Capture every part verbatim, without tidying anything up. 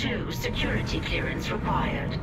two security clearance required.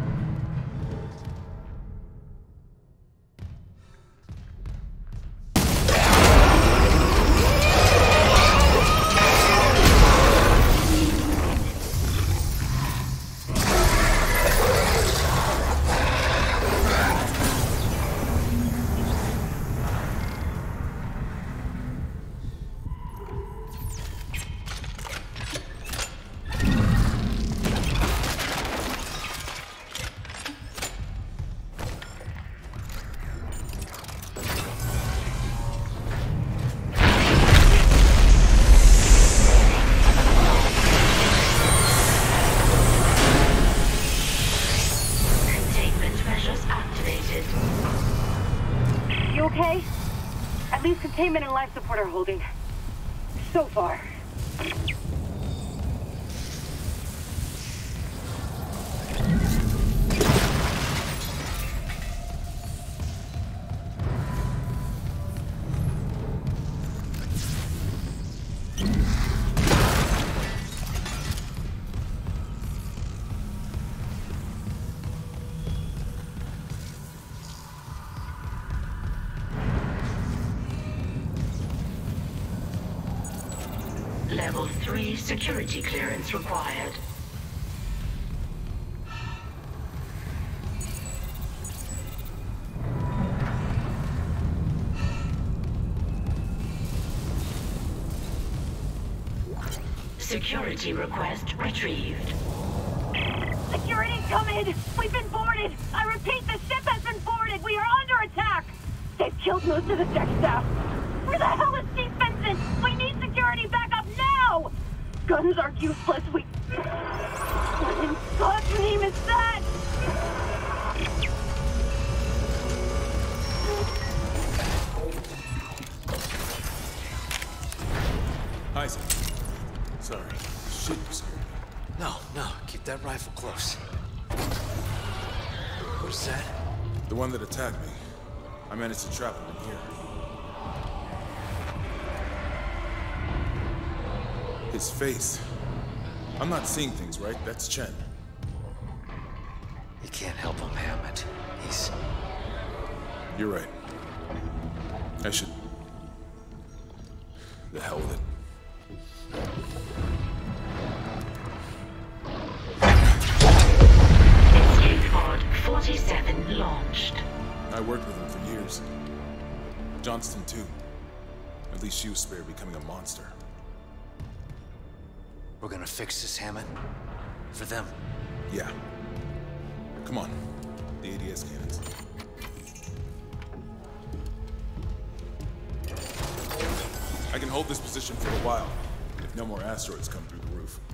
Containment and life support are holding. So far. Level three security clearance required. Security request retrieved. Security, come in! We've been boarded! I repeat, the ship has been boarded! We are under attack! They've killed most of the deck staff! Where the hell is Chief Vincent? We need security backup now! Guns are useless, we... What in God's name is that? Isaac. Sorry. Shit, you scared me. No, no. Keep that rifle close. What is that? The one that attacked me. I managed to trap him in here. His face. I'm not seeing things, right? That's Chen. You can't help him, Hammond. He's... You're right. I should... The hell with it. Escape pod forty-seven launched. I worked with him for years. Johnston, too. At least she was spared becoming a monster. We're gonna fix this, Hammond. For them. Yeah. Come on. The A D S cannons. I can hold this position for a while, if no more asteroids come through the roof.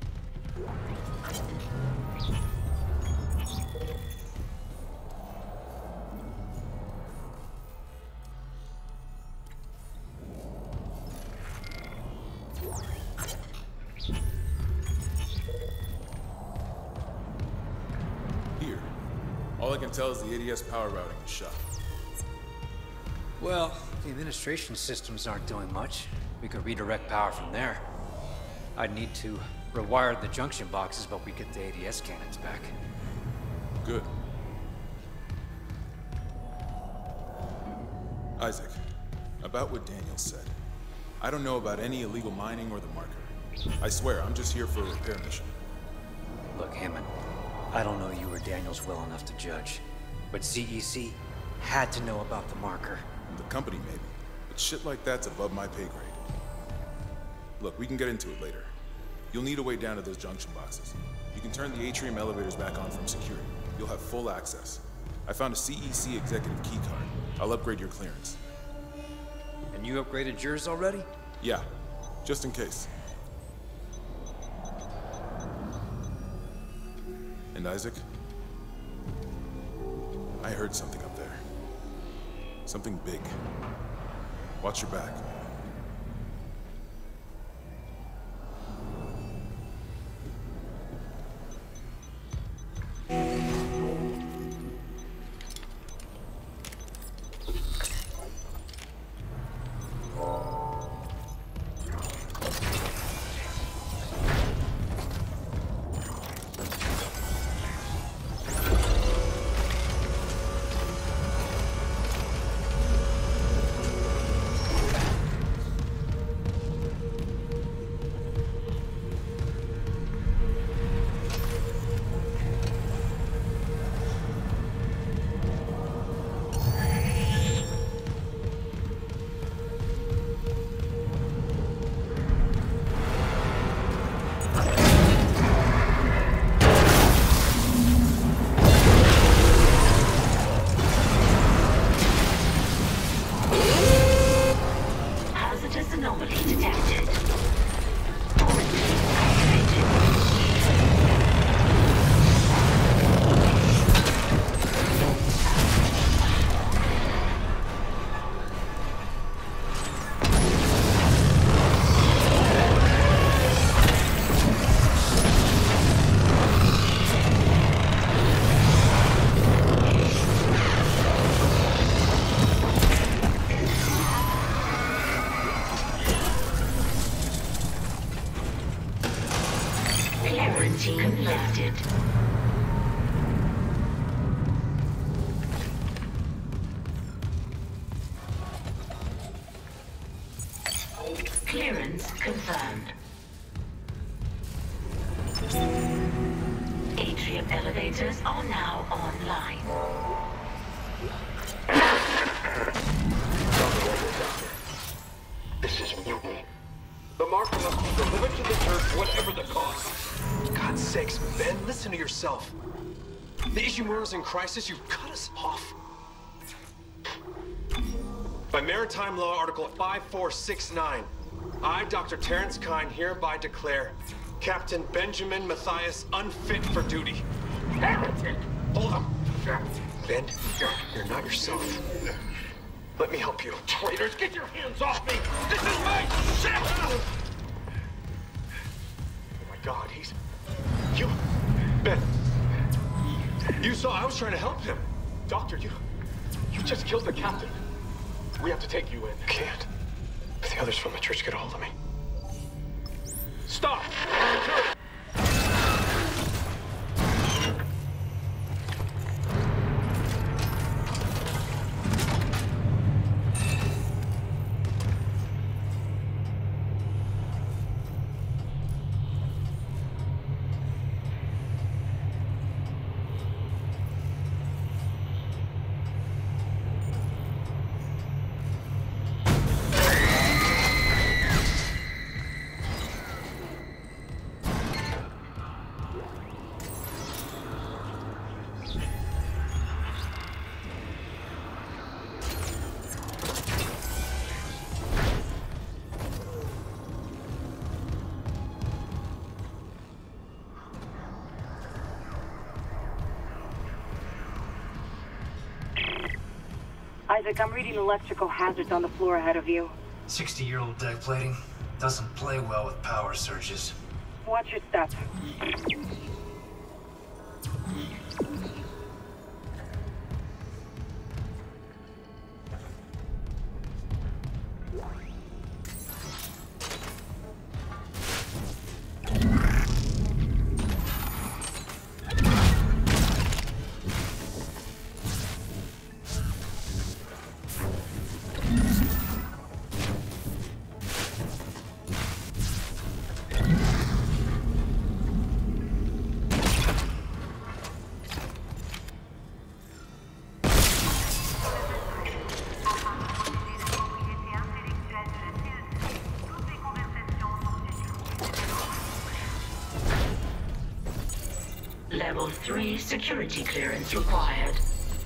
Here. All I can tell is the A D S power routing is shut. Well, the administration systems aren't doing much. We could redirect power from there. I'd need to rewire the junction boxes, but we get the A D S cannons back. Good. Isaac, about what Daniel said. I don't know about any illegal mining or the marker. I swear, I'm just here for a repair mission. Look, Hammond, I don't know you or Daniels well enough to judge, but C E C had to know about the marker. The company, maybe. But shit like that's above my pay grade. Look, we can get into it later. You'll need a way down to those junction boxes. You can turn the atrium elevators back on from security. You'll have full access. I found a C E C executive key card. I'll upgrade your clearance. And you upgraded yours already? Yeah, just in case. And Isaac? I heard something up there. Something big. Watch your back. The Ishimura's in crisis, you cut us off. By Maritime Law Article five four six nine, I, Doctor Terrence Kine, hereby declare Captain Benjamin Matthias unfit for duty. Heretic! Hold on. Ben, you're, you're not yourself. Let me help you. Traitors, get your hands off me! This is my ship! Oh my God, he's... You... Ben... You saw I was trying to help him. Doctor, you... You just killed the captain. We have to take you in. Can't. If the others from the church get a hold of me. Stop! Security! Isaac, I'm reading electrical hazards on the floor ahead of you. sixty-year-old deck plating doesn't play well with power surges. Watch your step. Level three security clearance required.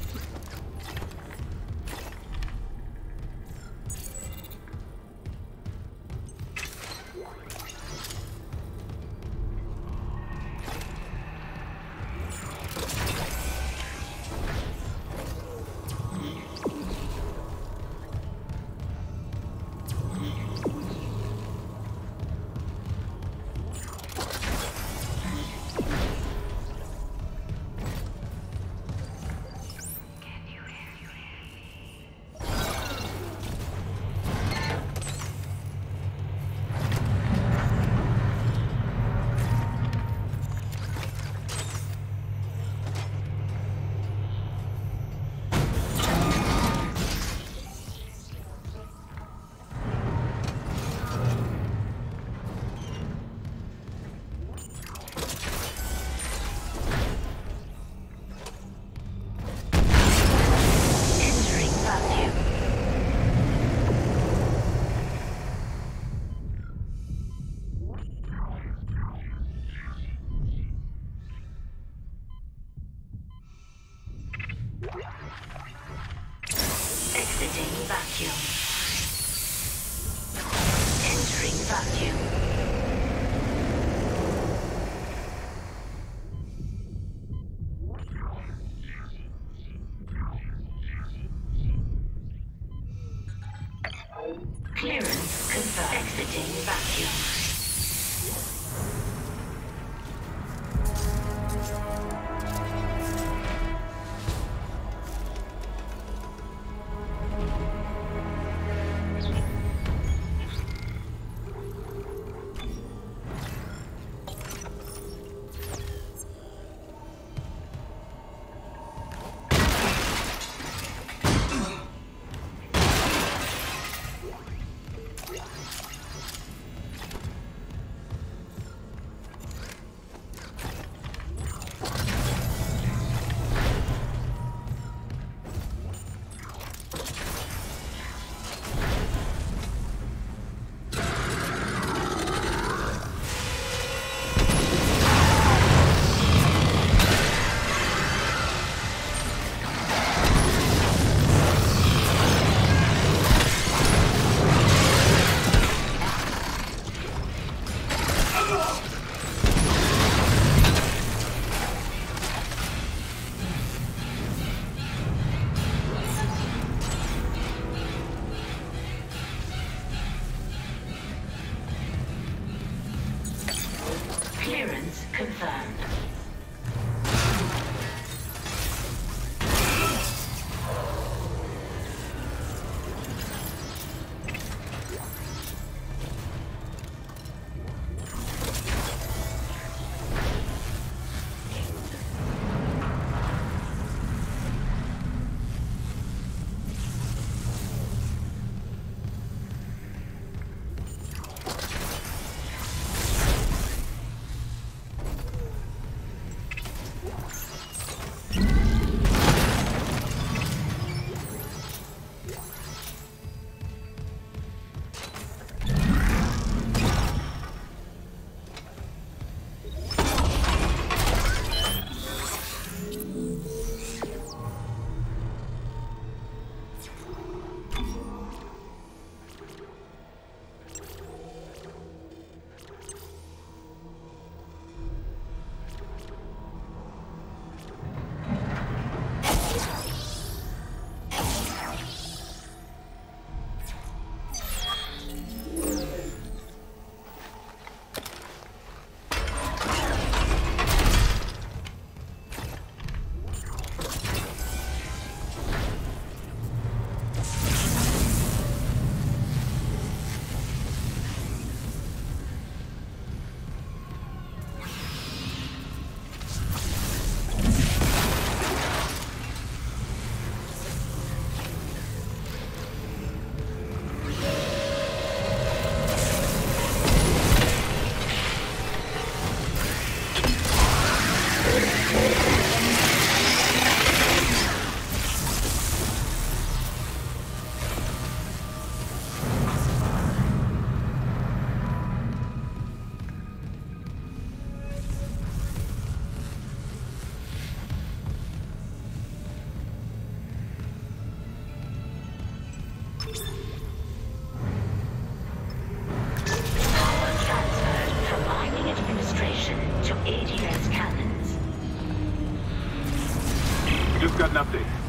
Exiting vacuum. Entering vacuum. Clearance confirmed. Exiting vacuum.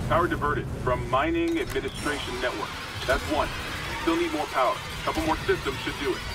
Power diverted from mining administration network. That's one. Still need more power. A couple more systems should do it.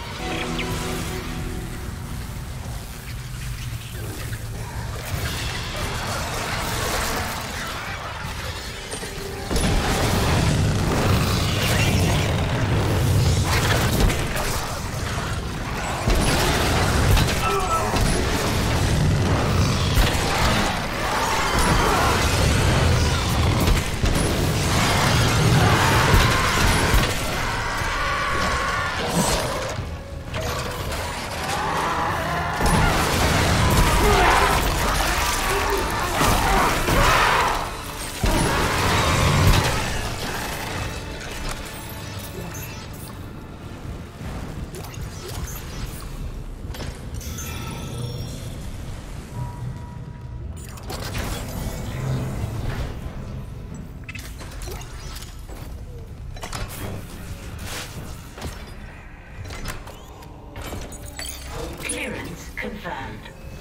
Clearance confirmed.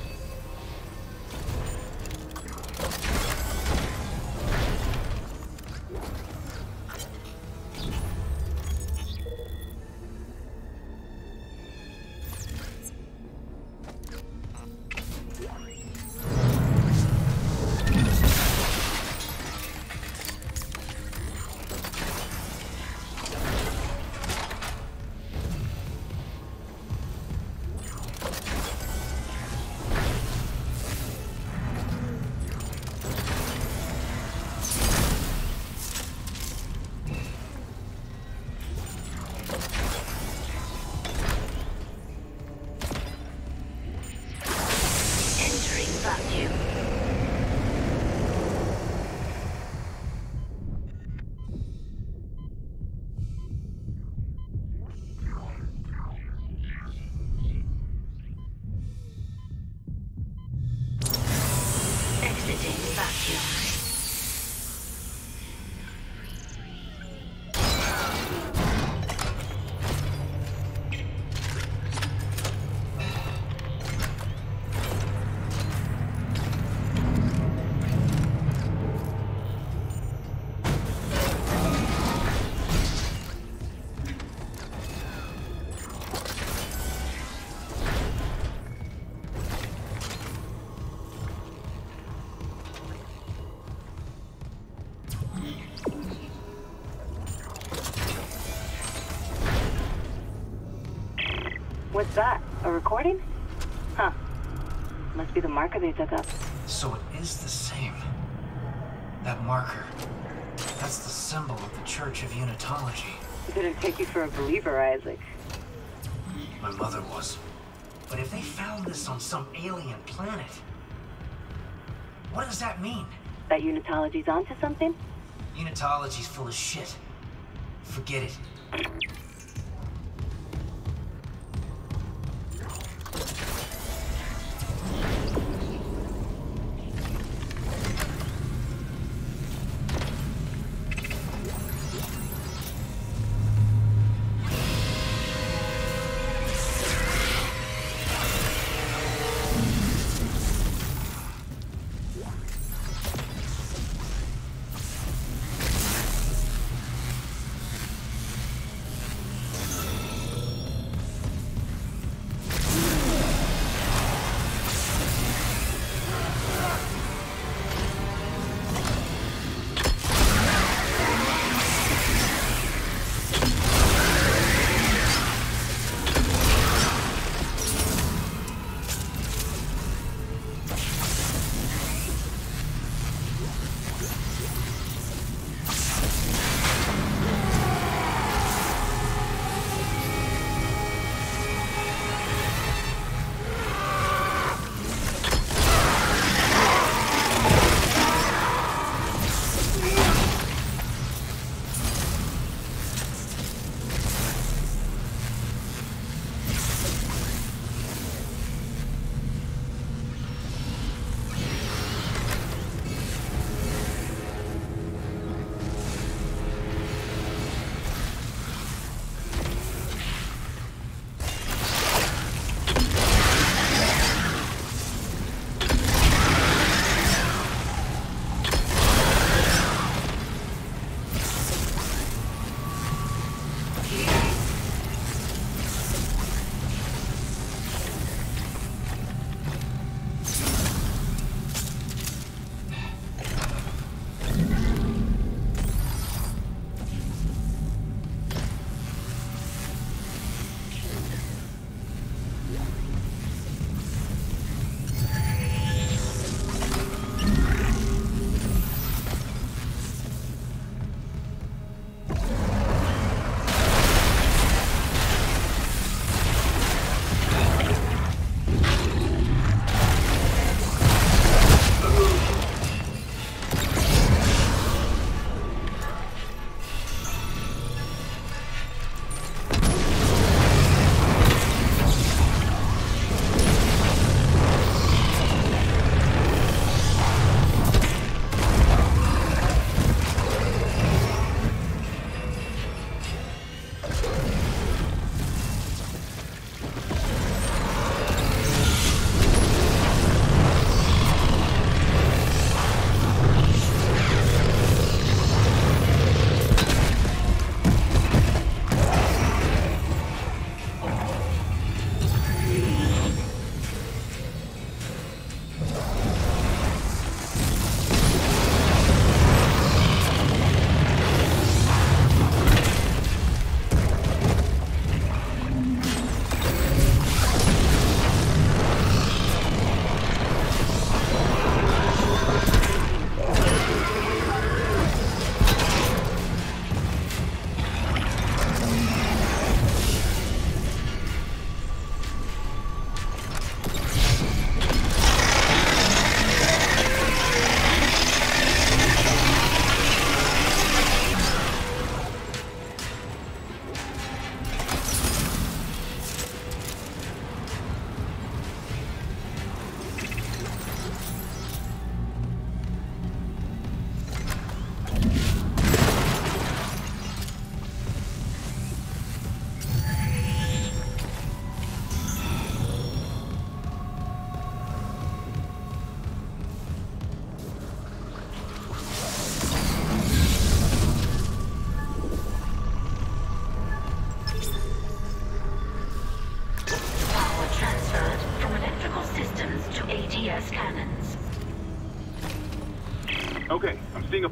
Vacuum. Exiting vacuum. What's that? A recording? Huh. Must be the marker they took up. So it is the same. That marker. That's the symbol of the Church of Unitology. It didn't take you for a believer, Isaac. My mother was. But if they found this on some alien planet, what does that mean? That Unitology's onto something? Unitology's full of shit. Forget it.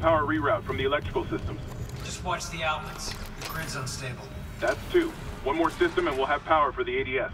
power reroute from the electrical systems. Just watch the outlets. The grid's unstable. That's two. One more system and we'll have power for the A D S.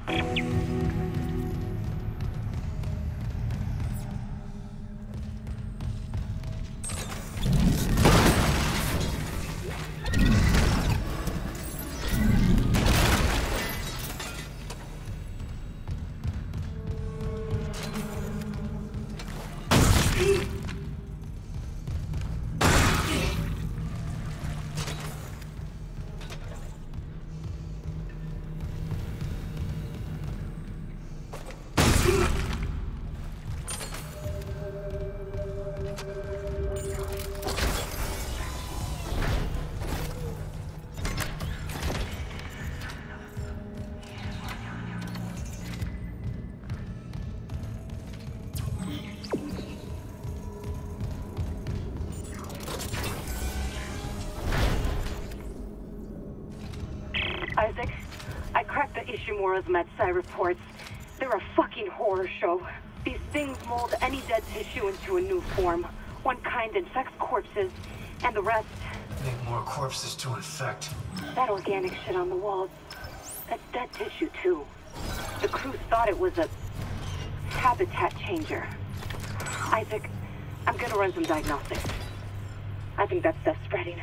Isaac, I cracked the Ishimura's Matsai reports. They're a fucking horror show. These things mold any dead tissue into a new form. One kind infects corpses, and the rest... Make more corpses to infect. That organic shit on the walls, that's dead tissue too. The crew thought it was a habitat changer. Isaac, I'm gonna run some diagnostics. I think that stuff's spreading.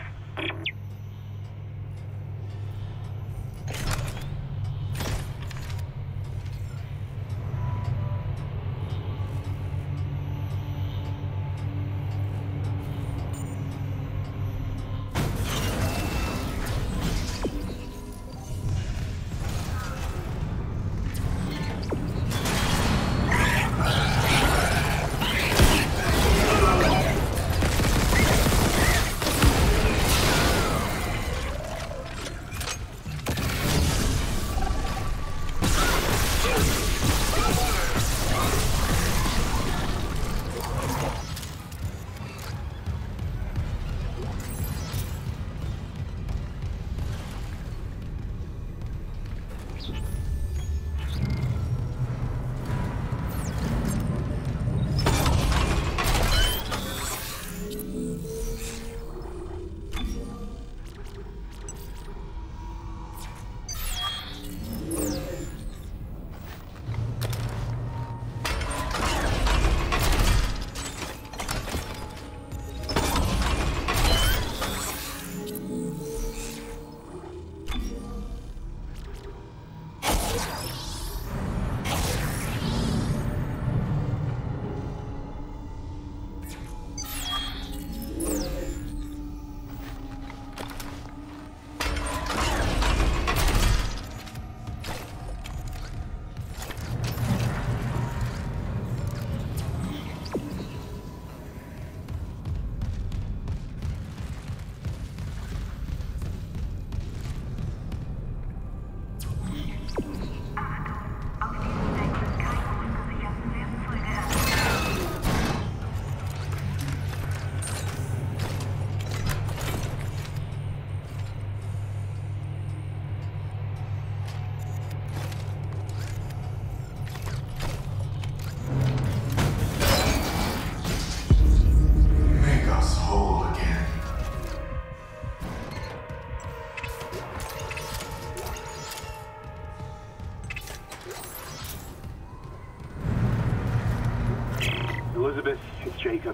Elizabeth, it's Jacob.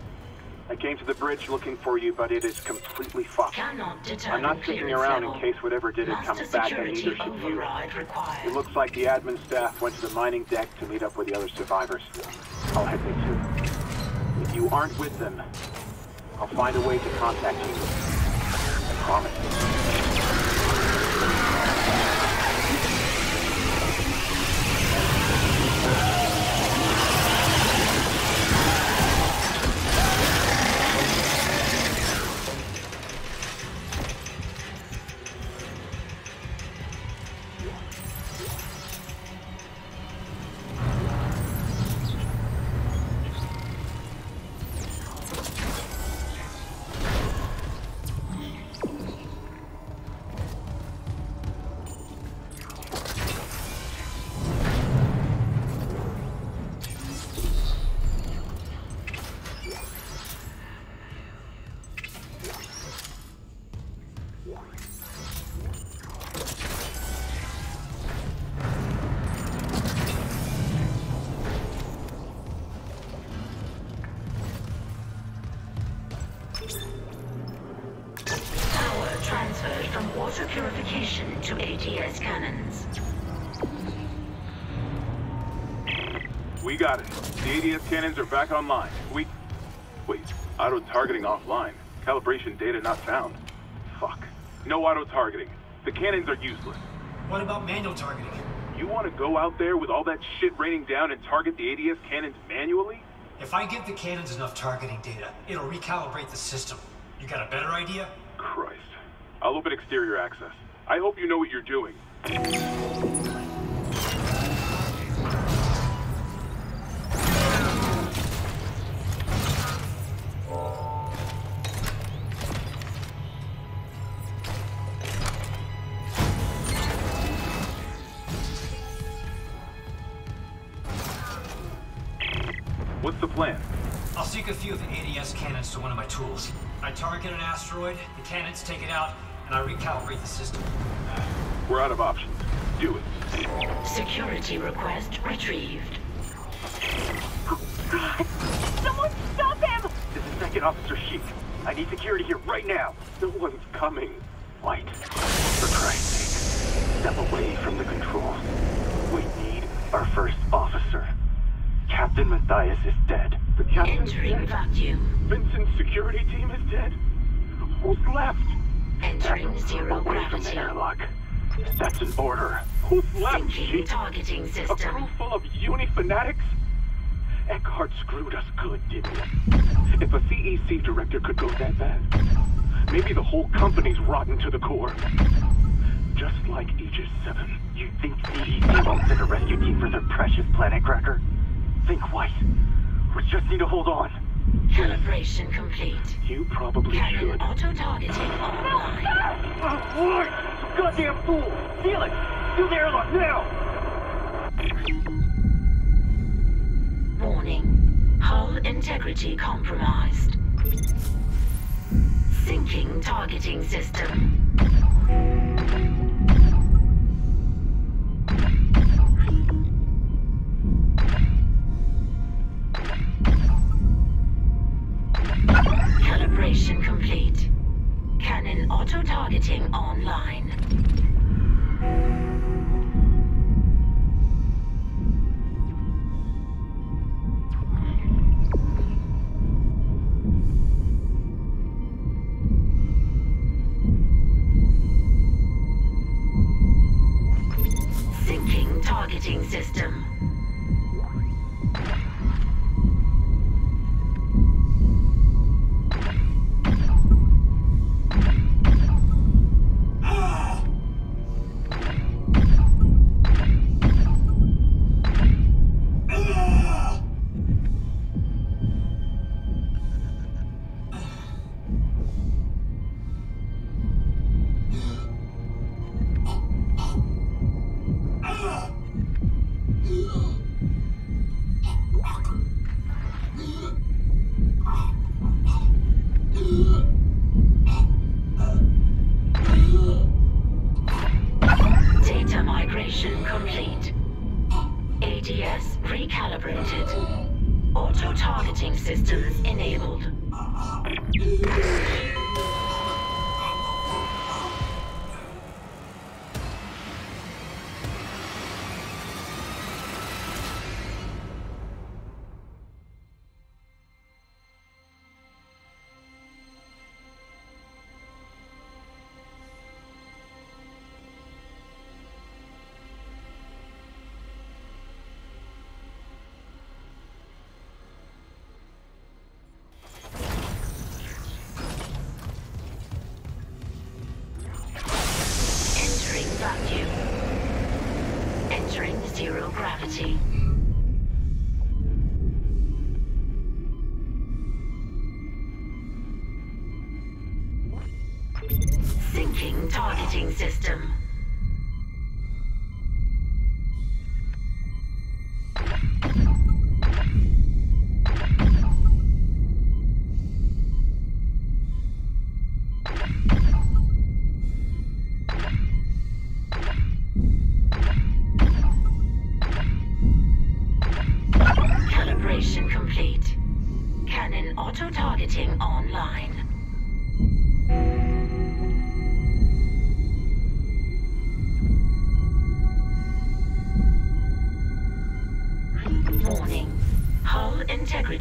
I came to the bridge looking for you, but it is completely fucked. Cannot determine I'm not sticking clearance around level. in case whatever did it Master comes back, and security neither should you. override required. It looks like the admin staff went to the mining deck to meet up with the other survivors. I'll head there too. If you aren't with them, I'll find a way to contact you. I promise. Auto-purification to A D S cannons. We got it. The A D S cannons are back online. We... Wait, auto-targeting offline. Calibration data not found. Fuck. No auto-targeting. The cannons are useless. What about manual targeting? You want to go out there with all that shit raining down and target the A D S cannons manually? If I give the cannons enough targeting data, it'll recalibrate the system. You got a better idea? Christ. I'll open exterior access. I hope you know what you're doing. What's the plan? I'll seek a few of the A D S cannons to one of my tools. I target an asteroid, the cannons take it out, and I recalibrate the system. We're out of options. Do it. Security request retrieved. God! Someone stop him! This is Second Officer Sheik. I need security here right now. No one's coming. White, for Christ's sake, step away from the controls. We need our first officer. Captain Matthias is dead. The captain's Entering dead. vacuum. Vincent's security team is dead. Who's left? Entering zero Away from the gravity. airlock. That's an order. Who's left, Syncing Sheik? targeting A system. crew full of uni fanatics? Eckhart screwed us good, didn't he? If a C E C director could go that bad, maybe the whole company's rotten to the core. Just like Aegis seven. You think C E C won't send a rescue team for their precious planet cracker? Think white. We just need to hold on. Calibration complete. You probably Cannon should. auto-targeting online. Oh, Lord! Goddamn fool! Seal it! Seal the airlock now! Warning. Hull integrity compromised. Syncing targeting system. Calibration complete. Cannon auto-targeting online. Syncing targeting system. Data migration complete. A D S recalibrated. Auto-targeting systems enabled. Entering vacuum. Entering zero gravity. Syncing targeting system. Calibration complete. Cannon auto-targeting online.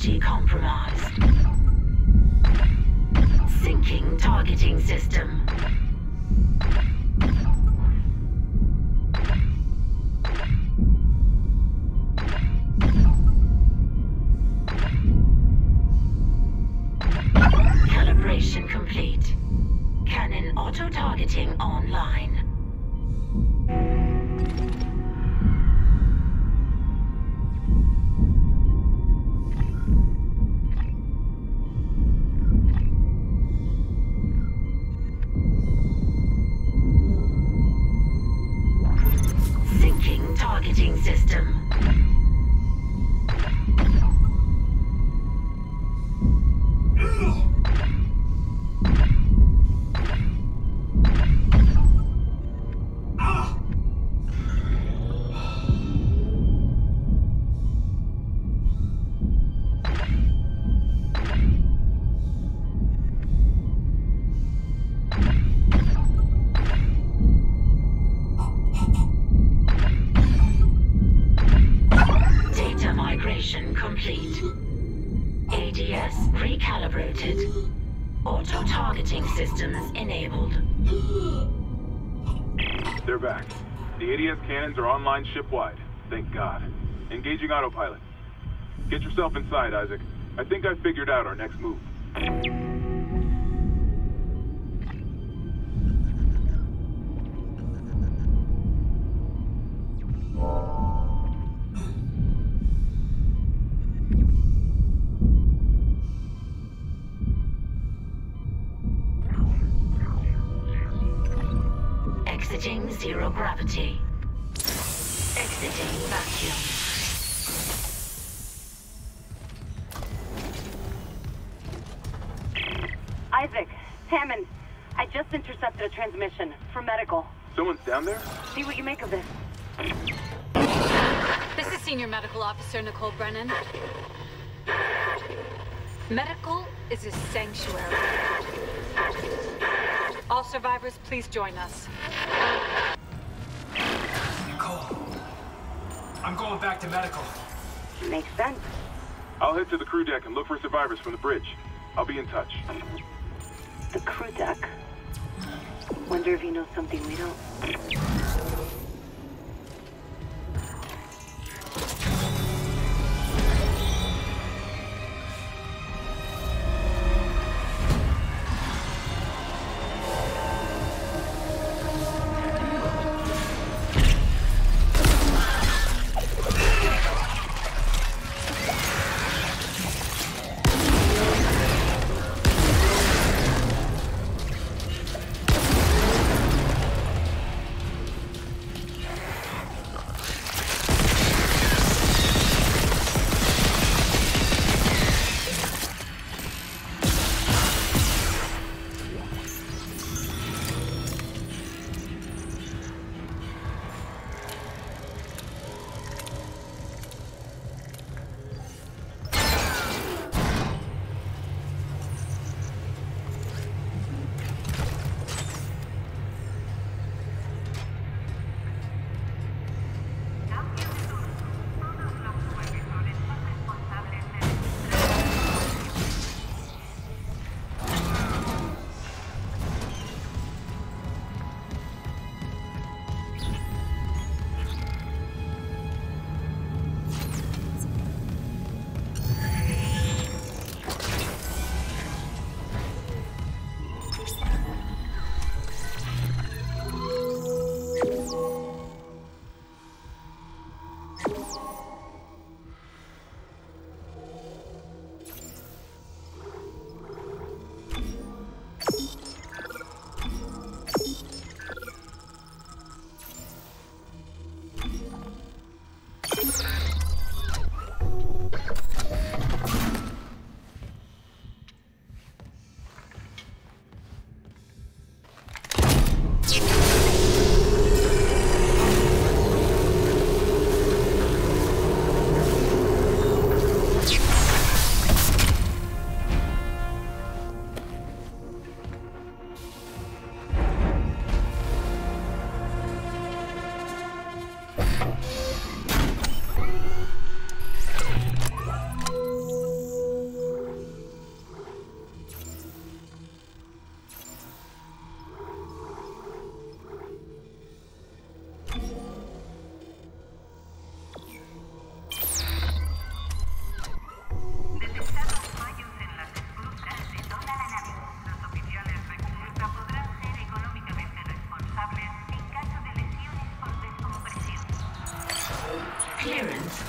Security compromised. Syncing targeting system. Calibration complete. Cannon auto-targeting online. Syncing targeting system. Data migration complete. A D S recalibrated. Auto-targeting systems enabled. They're back. The A D S cannons are online ship-wide. Thank God. Engaging autopilot. Get yourself inside, Isaac. I think I've figured out our next move. Exiting zero gravity. Exiting vacuum. Isaac, Hammond, I just intercepted a transmission for medical. Someone's down there? See what you make of this. This is Senior Medical Officer Nicole Brennan. Medical is a sanctuary. All survivors, please join us. Nicole, I'm going back to medical. Makes sense. I'll head to the crew deck and look for survivors from the bridge. I'll be in touch. The crew deck. Wonder if he knows something we don't.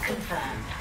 confirmed.